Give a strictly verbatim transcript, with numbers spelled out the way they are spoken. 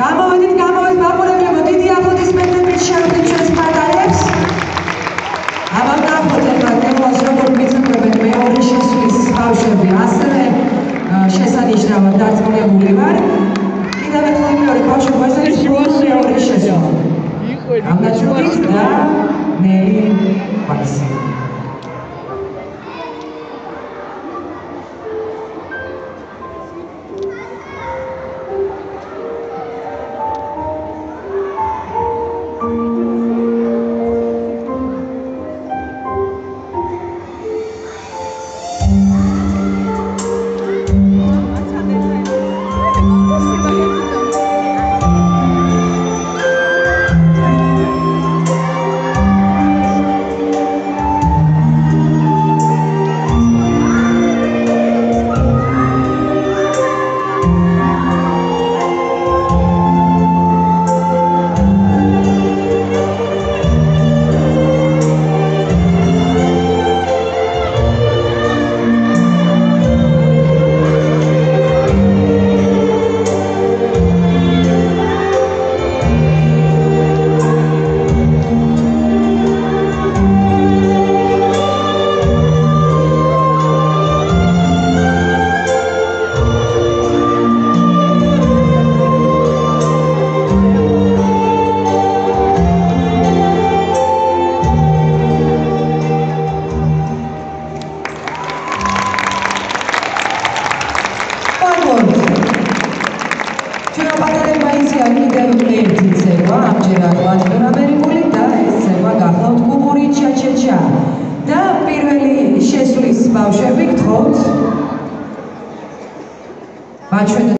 გამოვედით, გამოვედით, მაყურებლებო, დიდი აპლოდისმენტებით შევხვდით ჩვენს ბატალებს. აბა ნახოთ ახლა დემოს როგორ მიწვევენ მეორე შესulis ბავშვები, ასევე შესანიშნავად დარწმუნებული ვარ. კიდევ ერთხელ მეორე ბავშვი გვესწრებს მეორე შესulis. ამნაჩვენებს და ნელი ბაქსი. ამჯერად ლათინურ ამერიკული და ეს ცემა გახლავთ კუბური ჩა-ჩა-ჩა და პირველი შესulis ბავშვები გთხოვთ